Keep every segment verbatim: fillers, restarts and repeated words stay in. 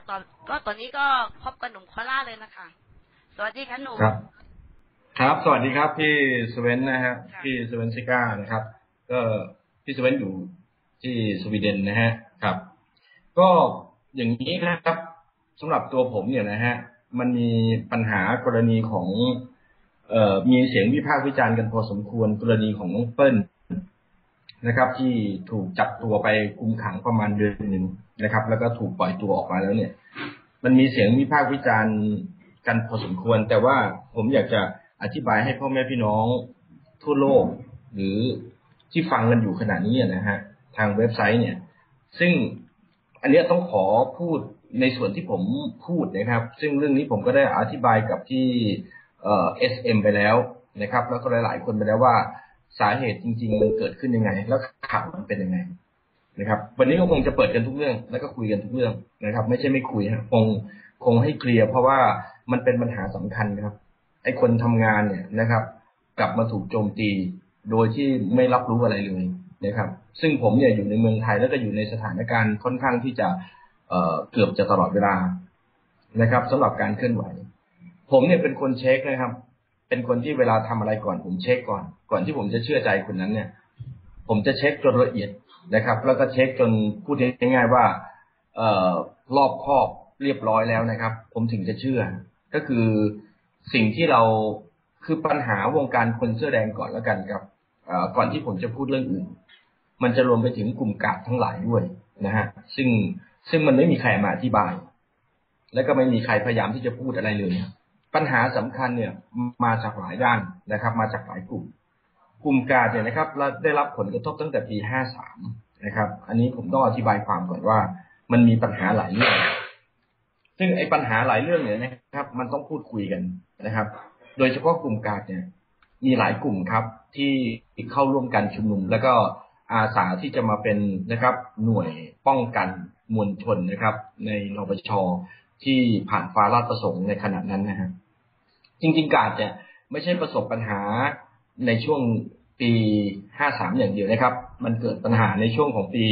ตอนก็ตอนนี้ก็พบกับหนุ่มโคราชเลยนะคะสวัสดีค่ะหนุ่มครับครับสวัสดีครับพี่สเวนนะฮะพี่สเวนซิก้านะครับก็พี่สเวนอยู่ที่สวีเดนนะฮะครับก็อย่างนี้นะครับสำหรับตัวผมเนี่ยนะฮะมันมีปัญหากรณีของเอ่อมีเสียงวิพากษ์วิจารณ์กันพอสมควรกรณีของน้องเปิ้ลนะครับที่ถูกจับตัวไปคุมขังประมาณเดือนหนึ่งนะครับแล้วก็ถูกปล่อยตัวออกมาแล้วเนี่ยมันมีเสียงวิพากษ์วิจารณ์กันพอสมควรแต่ว่าผมอยากจะอธิบายให้พ่อแม่พี่น้องทั่วโลกหรือที่ฟังกันอยู่ขณะนี้นะฮะทางเว็บไซต์เนี่ยซึ่งอันนี้ต้องขอพูดในส่วนที่ผมพูดนะครับซึ่งเรื่องนี้ผมก็ได้อธิบายกับที่เอ่อ เอส เอ็ม ไปแล้วนะครับแล้วก็หลายๆคนไปแล้วว่าสาเหตุจริงๆมันเกิดขึ้นยังไงแล้วข่าวมันเป็นยังไงนะครับวันนี้ก็คงจะเปิดกันทุกเรื่องแล้วก็คุยกันทุกเรื่องนะครับไม่ใช่ไม่คุยฮะคงคงให้เคลียร์เพราะว่ามันเป็นปัญหาสำคัญนะครับไอ้คนทำงานเนี่ยนะครับกลับมาถูกโจมตีโดยที่ไม่รับรู้อะไรเลยนะครับซึ่งผมเนี่ยอยู่ในเมืองไทยแล้วก็อยู่ในสถานการณ์ค่อนข้างที่จะเอ่อเกือบจะตลอดเวลานะครับสำหรับการเคลื่อนไหวผมเนี่ยเป็นคนเช็คนะครับเป็นคนที่เวลาทำอะไรก่อนผมเช็คก่อนก่อนที่ผมจะเชื่อใจคนนั้นเนี่ยผมจะเช็คจนละเอียดนะครับแล้วก็เช็คจนพูดง่ายๆว่าเอ่อรอบคอบเรียบร้อยแล้วนะครับผมถึงจะเชื่อก็คือสิ่งที่เราคือปัญหาวงการคนเสื้อแดงก่อนแล้วกันครับเอ่อก่อนที่ผมจะพูดเรื่องอื่นมันจะรวมไปถึงกลุ่มกาดทั้งหลายด้วยนะฮะซึ่งซึ่งมันไม่มีใครมาอธิบายและก็ไม่มีใครพยายามที่จะพูดอะไรเลยปัญหาสำคัญเนี่ยมาจากหลายด้านนะครับมาจากหลายกลุ่มกลุ่มกาดเนี่ยนะครับได้รับผลกระทบตั้งแต่ปีห้าสามนะครับอันนี้ผมต้องอธิบายความก่อนว่ามันมีปัญหาหลายเรื่องซึ่งไอ้ปัญหาหลายเรื่องเนี่ยนะครับมันต้องพูดคุยกันนะครับโดยเฉพาะกลุ่มกาดเนี่ยมีหลายกลุ่มครับที่เข้าร่วมกันชุมนุมแล้วก็อาสาที่จะมาเป็นนะครับหน่วยป้องกันมวลชนนะครับในนปช.ที่ผ่านฟ้าราชประสงค์ในขณะนั้นนะฮะจริงๆกาดเนี่ยไม่ใช่ประสบปัญหาในช่วงปีห้าสามอย่างเดียวนะครับมันเกิดปัญหาในช่วงของปี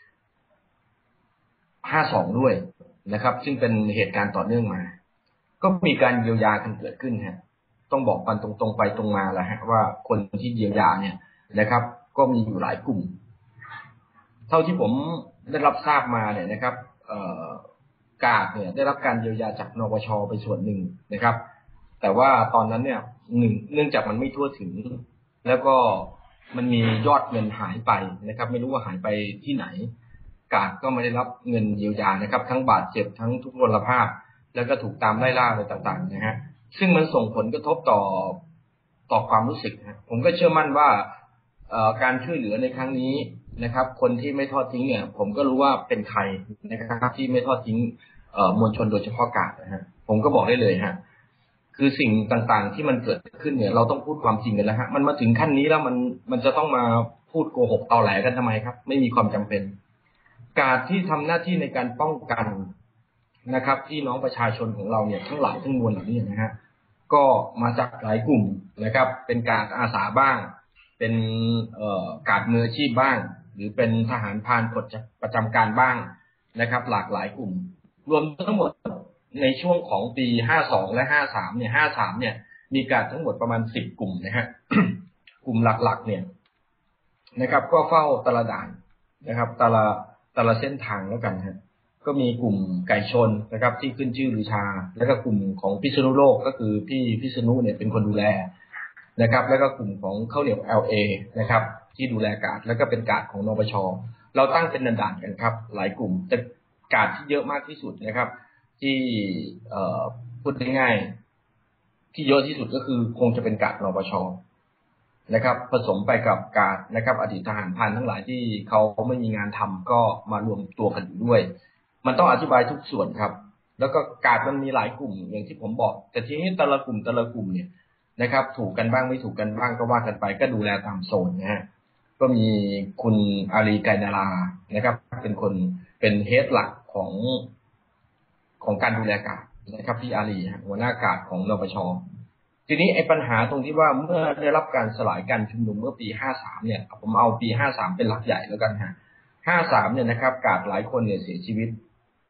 ห้าสองด้วยนะครับซึ่งเป็นเหตุการณ์ต่อเนื่องมาก็มีการเยียวยากันเกิดขึ้นฮะต้องบอกกันตรงๆไปตรงมาแล้วฮะว่าคนที่เยียวยาเนี่ยนะครับก็มีอยู่หลายกลุ่มเท่าที่ผมได้รับทราบมาเนี่ยนะครับเอ่อกาดเนี่ยได้รับการเยียวยาจากนปช.ไปส่วนหนึ่งนะครับแต่ว่าตอนนั้นเนี่ยหนึ่งเนื่องจากมันไม่ทั่วถึงแล้วก็มันมียอดเงินหายไปนะครับไม่รู้ว่าหายไปที่ไหนกาดก็ไม่ได้รับเงินเยียวยานะครับทั้งบาดเจ็บทั้งทุกพลภาพแล้วก็ถูกตามไล่ล่าอะไรต่างๆนะฮะซึ่งมันส่งผลกระทบต่อต่อความรู้สึกนะผมก็เชื่อมั่นว่าการช่วยเหลือในครั้งนี้นะครับคนที่ไม่ทอดทิ้งเนี่ยผมก็รู้ว่าเป็นใครนะครับที่ไม่ทอดทิ้งมวลชนโดยเฉพาะกาดนะฮะผมก็บอกได้เลยฮะคือสิ่งต่างๆที่มันเกิดขึ้นเนี่ยเราต้องพูดความจริงกันแล้วฮะมันมาถึงขั้นนี้แล้วมันมันจะต้องมาพูดโกหกตอแหลกันทำไมครับไม่มีความจำเป็นกาดที่ทำหน้าที่ในการป้องกันนะครับที่น้องประชาชนของเราเนี่ยทั้งหลายทั้งมวลเหล่านี้นะฮะก็มาจากหลายกลุ่มนะครับเป็นกาดอาสาบ้างเป็นเอ่อกาดมืออาชีพบ้างหรือเป็นทหารพรานประจำการบ้างนะครับหลากหลายกลุ่มรวมทั้งหมดในช่วงของปีห้าสองและห้าสามเนี่ยห้าสามเนี่ยมีการทั้งหมดประมาณสิบกลุ่มนะฮะ กลุ่มหลักๆเนี่ยนะครับก็เฝ้าตะละด่านนะครับตะละตะละเส้นทางแล้วกันฮะก็มีกลุ่มไก่ชนนะครับที่ขึ้นชื่อลือชาแล้วก็กลุ่มของพิษณุโลกก็คือพี่พิษณุเนี่ยเป็นคนดูแลนะครับแล้วก็กลุ่มของข้าวเหนียว แอล เอ นะครับที่ดูแลกาดแล้วก็เป็นกาดของนปช.เราตั้งเป็นด่านๆกันครับหลายกลุ่มแต่กาดที่เยอะมากที่สุดนะครับที่พูดง่ายๆที่เยอะที่สุดก็คือคงจะเป็นกาดนปช.นะครับผสมไปกับกาดนะครับอดีตทหารพรานทั้งหลายที่เขาไม่มีงานทำก็มารวมตัวกันอยู่ด้วยมันต้องอธิบายทุกส่วนครับแล้วก็กาดมันมีหลายกลุ่มอย่างที่ผมบอกแต่ทีนี้แต่ละกลุ่มแต่ละกลุ่มเนี่ยนะครับถูกกันบ้างไม่ถูกกันบ้างก็ว่ากันไปก็ดูแลตามโซนนะฮะก็มีคุณอารีไกรนารานะครับเป็นคนเป็นเฮดหลักของของการดูแลกาดนะครับพี่อารีหัวหน้ากาดของนปช.ทีนี้ไอ้ปัญหาตรงที่ว่าเมื่อได้รับการสลายการชุมนุมเมื่อปีห้าสามเนี่ยผมเอาปีห้าสามเป็นหลักใหญ่แล้วกันฮะห้าสามเนี่ยนะครับกาดหลายคนเนี่ยเสียชีวิต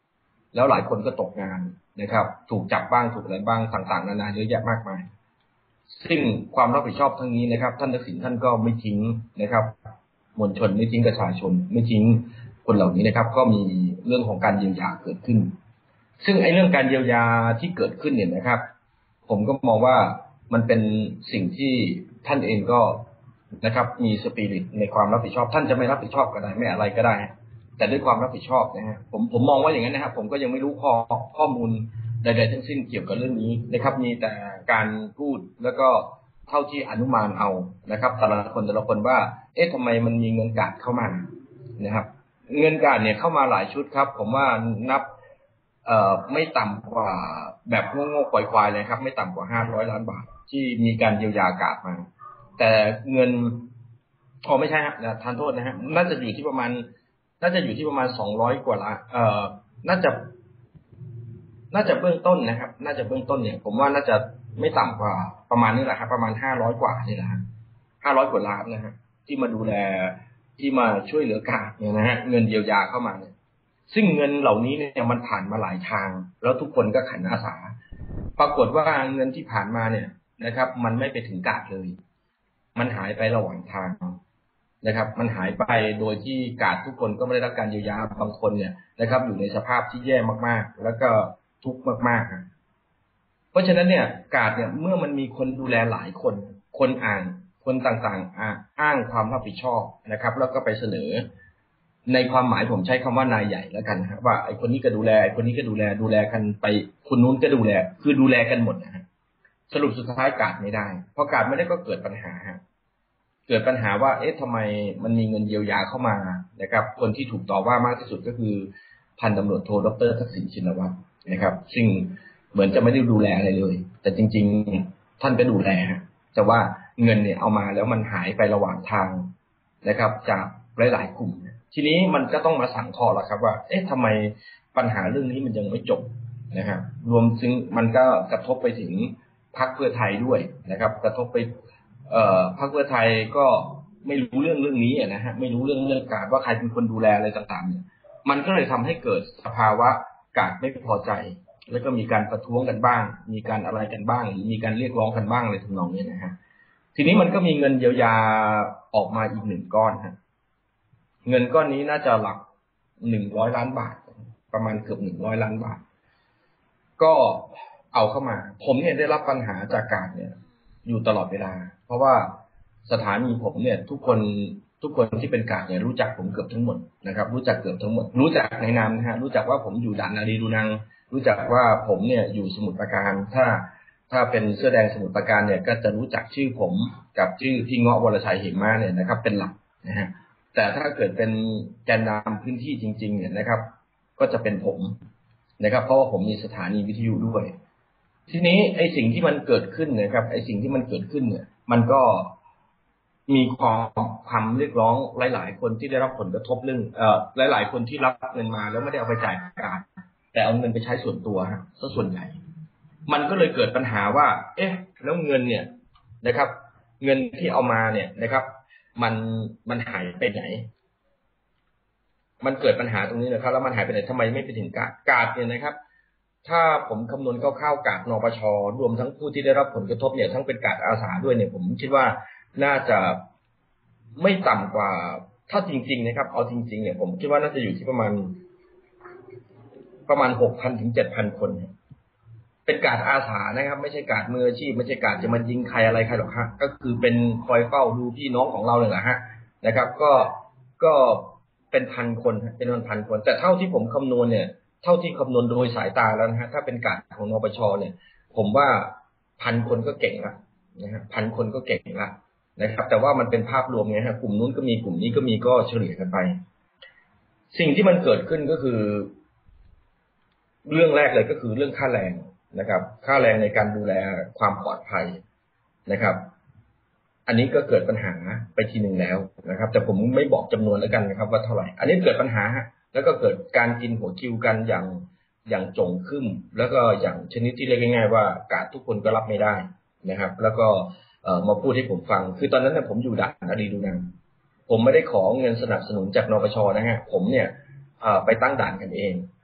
แล้วหลายคนก็ตกงานนะครับถูกจับบ้างถูกอะไรบ้างต่างๆนานาเยอะแยะมากมายซึ่งความรับผิดชอบทั้งนี้นะครับท่านทักษิณท่านก็ไม่ทิ้งนะครับมวลชนไม่ทิ้งประชาชนไม่ทิ้งคนเหล่านี้นะครับก็มีเรื่องของการเยียวยาเกิดขึ้นซึ่งไอ้เรื่องการเยียวยาที่เกิดขึ้นเนี่ยนะครับผมก็มองว่ามันเป็นสิ่งที่ท่านเองก็นะครับมีสปิริตในความรับผิดชอบท่านจะไม่รับผิดชอบก็ได้ไม่อะไรก็ได้แต่ด้วยความรับผิดชอบนะฮะผมผมมองว่าอย่างนั้นนะครับผมก็ยังไม่รู้ข้อข้อมูลใดๆทั้งสิ้นเกี่ยวกับเรื่องนี้นะครับมีแต่การพูดแล้วก็เท่าที่อนุมานเอานะครับแต่ละคนแต่ละคนว่าเอ๊ะทำไมมันมีเงินกาดเข้ามานะครับเงินกาดเนี่ยเข้ามาหลายชุดครับผมว่านับเอ่อไม่ต่ำกว่าแบบโง่ๆควายๆเลยครับไม่ต่ำกว่าห้าร้อยล้านบาทที่มีการเยียวยากาดมาแต่เงินพอไม่ใช่ครับทานโทษนะฮะน่าจะอยู่ที่ประมาณน่าจะอยู่ที่ประมาณสองร้อยกว่าล้านเอ่อน่าจะน่าจะเบื้องต้นนะครับน่าจะเบื้องต้นเนี่ยผมว่าน่าจะไม่ต่ำกว่าประมาณนี้แหละครับประมาณห้าร้อยกว่านี่แหละห้าร้อยกว่าล้านนะฮะที่มาดูแลที่มาช่วยเหลือกาดเนี่ยนะฮะเงินเยียวยาเข้ามาเนี่ยซึ่งเงินเหล่านี้เนี่ยมันผ่านมาหลายทางแล้วทุกคนก็ขันอาสาปรากฏว่าเงินที่ผ่านมาเนี่ยนะครับมันไม่ไปถึงกาดเลยมันหายไประหว่างทางนะครับมันหายไปโดยที่กาดทุกคนก็ไม่ได้รับการเยียวยาบางคนเนี่ยนะครับอยู่ในสภาพที่แย่มากๆแล้วก็ทุกข์มากๆเพราะฉะนั้นเนี่ยกาดเนี่ยเมื่อมันมีคนดูแลหลายคนคนอ่านคนต่างๆอ้างความรับผิดชอบนะครับแล้วก็ไปเสนอในความหมายผมใช้คำว่านายใหญ่แล้วกันครับว่าไอ้คนนี้ก็ดูแลไอ้คนนี้ก็ดูแลดูแลกันไปคนนู้นก็ดูแลคือดูแลกันหมดนะฮะสรุปสุดท้ายกาดไม่ได้พอกาดไม่ได้ก็เกิดปัญหาเกิดปัญหาว่าเอ๊ะทำไมมันมีเงินเยียวยาเข้ามานะครับคนที่ถูกต่อว่ามากที่สุดก็คือพันตำรวจโทดร.ทักษิณชินวัตรนะครับซึ่งเหมือนจะไม่ได้ดูแลอะไรเลยแต่จริงๆท่านก็ดูแลแต่ว่าเงินเนี่ยเอามาแล้วมันหายไประหว่างทางนะครับจากหลายๆกลุ่มทีนี้มันก็ต้องมาสั่งคอแล้วครับว่าเอ๊ะทำไมปัญหาเรื่องนี้มันยังไม่จบนะครับรวมถึงมันก็กระทบไปถึงพรรคเพื่อไทยด้วยนะครับกระทบไปเอ่อพรรคเพื่อไทยก็ไม่รู้เรื่องเรื่องนี้นะฮะไม่รู้เรื่องเรื่องการว่าใครเป็นคนดูแลอะไรต่างๆเนี่ยมันก็เลยทำให้เกิดสภาวะกาดไม่พอใจแล้วก็มีการประท้วงกันบ้างมีการอะไรกันบ้างหรือมีการเรียกร้องกันบ้างอะไรทำนองนี้นะฮะทีนี้มันก็มีเงินเยียวยาออกมาอีกหนึ่งก้อนฮะเงินก้อนนี้น่าจะหลักหนึ่งร้อยล้านบาทประมาณเกือบหนึ่งร้อยล้านบาทก็เอาเข้ามาผมเนี่ยได้รับปัญหาจากกาดเนี่ยอยู่ตลอดเวลาเพราะว่าสถานีผมเนี่ยทุกคนทุกคนที่เป็นกาดเนี่ยรู้จักผมเกือบทั้งหมดนะครับรู้จักเกือบทั้งหมดรู้จักในนามนะฮะรู้จักว่าผมอยู่ด่านนาดีดูนังรู้จักว่าผมเนี่ยอยู่สมุทรปราการถ้าถ้าเป็นเสื้อแดงสมุทรปราการเนี่ยก็จะรู้จักชื่อผมกับชื่อพี่เงาะวรชัยเหมมาเนี่ยนะครับเป็นหลักนะฮะแต่ถ้าเกิดเป็นแกนนำพื้นที่จริงๆเนี่ยนะครับก็จะเป็นผมนะครับเพราะว่าผมมีสถานีวิทยุด้วยทีนี้ไอ้สิ่งที่มันเกิดขึ้นนะครับไอ้สิ่งที่มันเกิดขึ้นเนี่ยมันก็มีความความเรียกร้องหลายๆคนที่ได้รับผลกระทบเรื่องเอ่อหลายๆคนที่รับเงินมาแล้วไม่ได้เอาไปจ่ายการแต่เอาเงินไปใช้ส่วนตัวฮะซะส่วนใหญ่มันก็เลยเกิดปัญหาว่าเอ๊ะแล้วเงินเนี่ยนะครับเงินที่เอามาเนี่ยนะครับมันมันหายไปไหนมันเกิดปัญหาตรงนี้นะครับแล้วมันหายไปไหนทำไมไม่ไปถึงกาดกาดเนี่ยนะครับถ้าผมคำนวณคร่าวๆกาดนปช.รวมทั้งผู้ที่ได้รับผลกระทบเนี่ยทั้งเป็นกาดอาสาด้วยเนี่ยผมคิดว่าน่าจะไม่ต่ำกว่าถ้าจริงๆนะครับเอาจริงๆเนี่ยผมคิดว่าน่าจะอยู่ที่ประมาณประมาณ หกพัน ถึง เจ็ดพัน คนเป็นกาดอาสานะครับไม่ใช่กาดมืออาชีพไม่ใช่กาดจะมายิงใครอะไรใครหรอกฮะก็คือเป็นคอยเฝ้าดูพี่น้องของเราเลยแหละฮะนะครับก็ก็เป็นพันคนเป็นพันคนแต่เท่าที่ผมคำนวณเนี่ยเท่าที่คำนวณโดยสายตาแล้วนะฮะถ้าเป็นกาดของนปช.เนี่ยผมว่าพันคนก็เก่งละนะฮะพันคนก็เก่งละนะครับแต่ว่ามันเป็นภาพรวมไงฮะกลุ่มนู้นก็มีกลุ่มนี้ก็มีก็เฉลี่ยกันไปสิ่งที่มันเกิดขึ้นก็คือเรื่องแรกเลยก็คือเรื่องค่าแรงนะครับค่าแรงในการดูแลความปลอดภัยนะครับอันนี้ก็เกิดปัญหาไปทีหนึ่งแล้วนะครับแต่ผมไม่บอกจำนวนแล้วกันนะครับว่าเท่าไหร่อันนี้เกิดปัญหาฮะแล้วก็เกิดการกินหัวคิวกันอย่างอย่างจงขึ้นแล้วก็อย่างชนิดที่เรียกง่ายๆว่ากาดทุกคนก็รับไม่ได้นะครับแล้วก็เอ่อมาพูดให้ผมฟังคือตอนนั้นเนี่ยผมอยู่ด่านนาดีดูนังผมไม่ได้ขอเงินสนับสนุนจากนปช.นะฮะผมเนี่ยเอ่อไปตั้งด่านกันเอง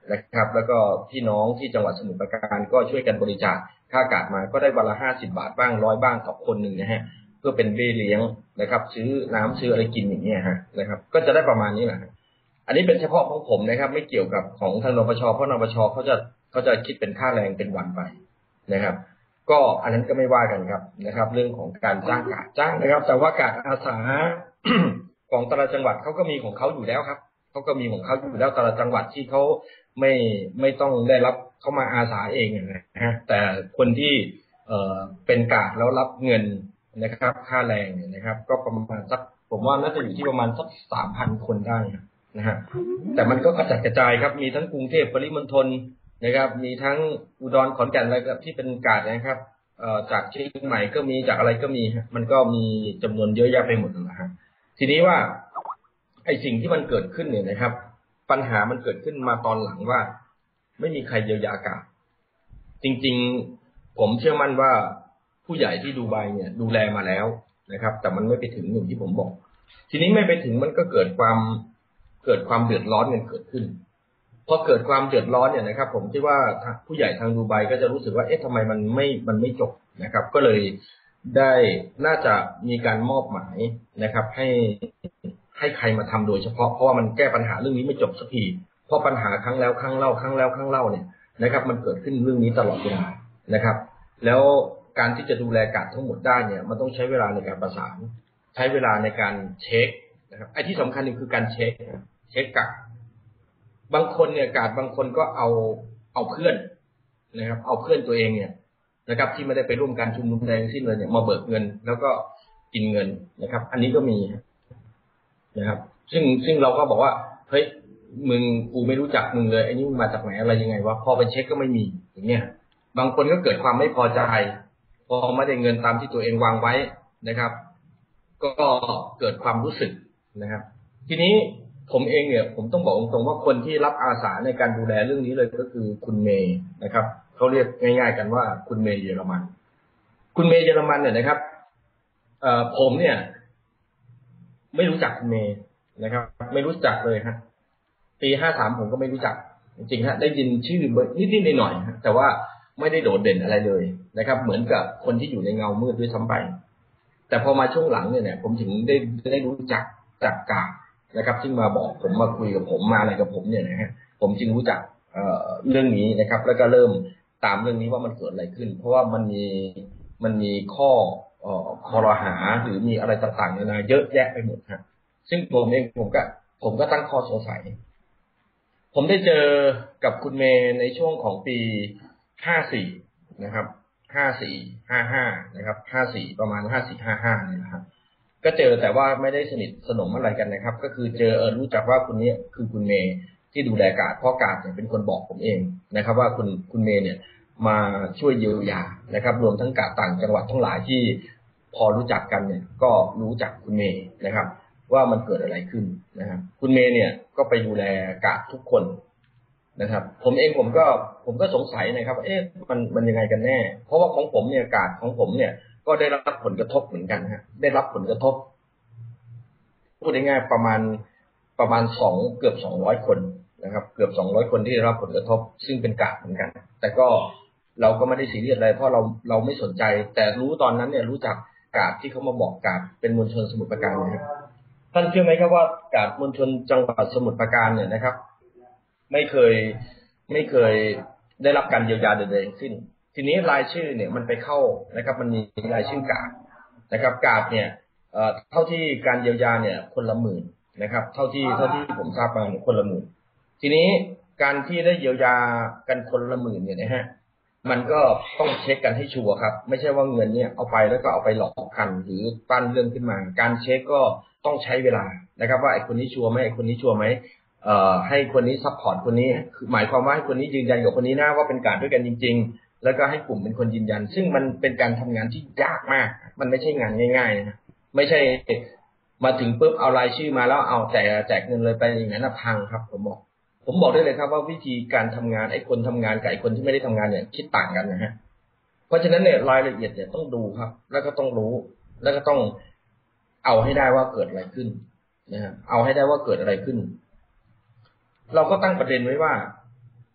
นะครับ แล้วก็พี่น้องที่จังหวัดสมุทรปราการก็ช่วยกันบริจาคค่าอากาศมาก็ได้วันละห้าสิบบาทบ้างร้อยบ้างต่อคนหนึ่งนะฮะเพื่อเป็นเบี้ยเลี้ยงนะครับซื้อน้ำซื้ออะไรกินอย่างเงี้ยฮะนะครับก็จะได้ประมาณนี้แหละอันนี้เป็นเฉพาะของผมนะครับไม่เกี่ยวกับของทางนปชเพราะนปชเขาจะเขาจะคิดเป็นค่าแรงเป็นวันไปนะครับก็อันนั้นก็ไม่ว่ากันครับนะครับเรื่องของการจ้างกาดจ้างนะครับแต่ว่ากาดอาสา ของแต่ละจังหวัดเขาก็มีของเขาอยู่แล้วครับเขาก็มีของเขาอยู่แล้วแต่ละจังหวัดที่เขาไม่ไม่ต้องได้รับเขามาอาสาเองนะฮะแต่คนที่เอ่อเป็นกาดแล้วรับเงินนะครับค่าแรงเนี่ยนะครับก็ประมาณสักผมว่าน่าจะอยู่ที่ประมาณสักสามพันคนได้นะฮะแต่มันก็กระจัดกระจายครับมีทั้งกรุงเทพปริมณฑลนะครับมีทั้งอุดรขอนแก่นอะไรที่เป็นกาดนะครับเอ่อจากเชียงใหม่ก็มีจากอะไรก็มีมันก็มีจำนวนเยอะแยะไปหมดนะฮะทีนี้ว่าไอ้สิ่งที่มันเกิดขึ้นเนี่ยนะครับปัญหามันเกิดขึ้นมาตอนหลังว่าไม่มีใครเยียวยากาดจริงๆผมเชื่อมั่นว่าผู้ใหญ่ที่ดูไบเนี่ยดูแลมาแล้วนะครับแต่มันไม่ไปถึงอย่างที่ผมบอกทีนี้ไม่ไปถึงมันก็เกิดความเกิดความเดือดร้อนกันเกิดขึ้นพอเกิดความเดือดร้อนเนี่ยนะครับผมคิดว่าผู้ใหญ่ทางดูไบก็จะรู้สึกว่าเอ๊ะทำไมมันไม่มันไม่จบนะครับก็เลยได้น่าจะมีการมอบหมายนะครับให้ให้ใครมาทำโดยเฉพาะเพราะว่ามันแก้ปัญหาเรื่องนี้ไม่จบสักทีเพราะปัญหาครั้งแล้วครั้งเล่าครั้งแล้วครั้งเล่าเนี่ยนะครับมันเกิดขึ้นเรื่องนี้ตลอดเวลานะครับแล้วการที่จะดูแลกาดทั้งหมดได้เนี่ยมันต้องใช้เวลาในการประสานใช้เวลาในการเช็คนะครับไอ้ที่สำคัญคือการเช็คเช็คกาดบางคนเนี่ยกาดบางคนก็เอาเอาเพื่อนนะครับเอาเพื่อนตัวเองเนี่ยนะครับที่ไม่ได้ไปร่วมการชุมนุมแดงสิ้นเลยเนี่ยมาเบิกเงินแล้วก็กินเงินนะครับอันนี้ก็มีนะครับซึ่งซึ่งเราก็บอกว่าเฮ้ยมึงกูไม่รู้จักมึงเลยไอ้นี่มึงมาจากไหนอะไรยังไงวะพอไปเช็คก็ไม่มีอย่างเงี้ยบางคนก็เกิดความไม่พอใจพอไม่ได้เงินตามที่ตัวเองวางไว้นะครับก็เกิดความรู้สึกนะครับทีนี้ผมเองเนี่ยผมต้องบอกตรงๆว่าคนที่รับอาสาในการดูแลเรื่องนี้เลยก็คือคุณเมย์นะครับเขาเรียกง่ายๆกันว่าคุณเมย์เยอรมันคุณเมย์เยอรมันเนี่ยนะครับเอ่อผมเนี่ยไม่รู้จักคุณเมย์นะครับไม่รู้จักเลยฮะปีห้าสามผมก็ไม่รู้จักจริงๆฮะได้ยินชื่อนิดๆหน่อยๆแต่ว่าไม่ได้โดดเด่นอะไรเลยนะครับเหมือนกับคนที่อยู่ในเงามืดด้วยซ้ำไปแต่พอมาช่วงหลังเนี่ยเนี่ยผมถึงได้ได้รู้จักจากกาดนะครับซึ่งมาบอกผมมาคุยกับผมมาอะไรกับผมเนี่ยนะฮะผมจึงรู้จักเอ่อเรื่องนี้นะครับแล้วก็เริ่มตามเรื่องนี้ว่ามันเกิดอะไรขึ้นเพราะว่ามันมีมันมีข้อเอ่อคอรหาหรือมีอะไรต่างๆเนี่ยนะเยอะแยะไปหมดฮะซึ่งผมเองผมก็ผมก็ตั้งข้อสงสัยผมได้เจอกับคุณเมย์ในช่วงของปีห้าสี่นะครับห้าสี่ห้าห้านะครับห้าสี่ประมาณห้าสี่ห้าห้าเนี่ยนะครับก็เจอแต่ว่าไม่ได้สนิทสนมอะไรกันนะครับก็คือเจอเออรู้จักว่าคุณนี้คือคุณเมย์ที่ดูแลกาดเพราะกาดเนี่ยเป็นคนบอกผมเองนะครับว่าคุณคุณเมย์เนี่ยมาช่วยเยียวยานะครับรวมทั้งกาดต่างจังหวัดทั้งหลายที่พอรู้จักกันเนี่ยก็รู้จักคุณเมย์นะครับว่ามันเกิดอะไรขึ้นนะครับคุณเมย์เนี่ยก็ไปดูแลกาดทุกคนนะครับผมเองผมก็ผมก็สงสัยนะครับเอ๊ะมันมันยังไงกันแน่เพราะว่าของผมเนี่ยกาดของผมเนี่ยก็ได้รับผลกระทบเหมือนกันฮะได้รับผลกระทบพูดง่ายๆประมาณประมาณสองเกือบสองร้อยคนนะครับเกือบสองร้อยคนที่ได้รับผลกระทบซึ่งเป็นกาดเหมือนกันแต่ก็เราก็ไม่ได้ซีเรียสอะไรเพราะเราเราไม่สนใจแต่รู้ตอนนั้นเนี่ยรู้จักกาดที่เขามาบอกกาดเป็นมวลชนสมุทรปราการนะครับท่านเชื่อไหมครับว่ากาดมวลชนจังหวัดสมุทรปราการเนี่ยนะครับไม่เคยไม่เคยได้รับการเยียวยาใดๆทั้งสิ้นทีนี้รายชื่อเนี่ยมันไปเข้านะครับมันมีรายชื่อกาดนะครับกาดเนี่ยเอ่อเท่าที่การเยียวยาเนี่ยคนละหมื่นนะครับเท่าที่เท่าที่ผมทราบมาเนี่ยคนละหมื่นทีนี้การที่ได้เยียวยากันคนละหมื่นเนี่ยนะฮะมันก็ต้องเช็คกันให้ชัวร์ครับไม่ใช่ว่าเงินเนี่ยเอาไปแล้วก็เอาไปหลอกกันหรือปั้นเรื่องขึ้นมาการเช็คก็ต้องใช้เวลานะครับว่าไอ้คนนี้ชัวร์ไหมไอ้คนนี้ชัวร์ไหมเอ่อให้คนนี้ซัพพอร์ตคนนี้หมายความว่าให้คนนี้ยืนยันกับคนนี้นะว่าเป็นกาดด้วยกันจริงๆแล้วก็ให้กลุ่มเป็นคนยืนยันซึ่งมันเป็นการทำงานที่ยากมากมันไม่ใช่งานง่ายๆนะไม่ใช่มาถึงปุ๊บเอารายชื่อมาแล้วเอาแจกแจกเงินเลยไปอย่างนั้นพังครับผมบอกผมบอกได้เลยครับว่าวิธีการทำงานไอ้คนทำงานกับไอ้คนที่ไม่ได้ทำงานเนี่ยคิดต่างกันนะฮะเพราะฉะนั้นเนี่ยรายละเอียดเนี่ยต้องดูครับแล้วก็ต้องรู้แล้วก็ต้องเอาให้ได้ว่าเกิดอะไรขึ้นนะฮะเอาให้ได้ว่าเกิดอะไรขึ้นเราก็ตั้งประเด็นไว้ว่า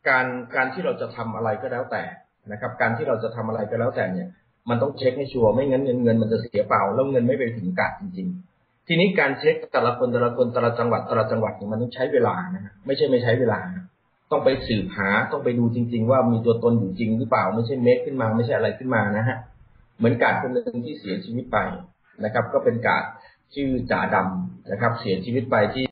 การการที่เราจะทำอะไรก็แล้วแต่นะครับ การที่เราจะทำอะไรก็แล้วแต่เนี่ยมันต้องเช็คให้ชัวร์ไม่งั้นเงินเงินมันจะเสียเปล่าแล้วเงินไม่ไปถึงกาดจริงๆทีนี้การเช็คแต่ละคนแต่ละคนแต่ละจังหวัดแต่ละจังหวัดเนี่ยมันต้องใช้เวลานะฮะไม่ใช่ไม่ใช้เวลาต้องไปสืบหาต้องไปดูจริงๆว่ามีตัวตนอยู่จริงหรือเปล่าไม่ใช่เมคขึ้นมาไม่ใช่อะไรขึ้นมานะฮะเหมือนกาดคนหนึ่งที่เสียชีวิตไปนะครับก็เป็นกาดชื่อจ่าดำนะครับเสียชีวิตไปที่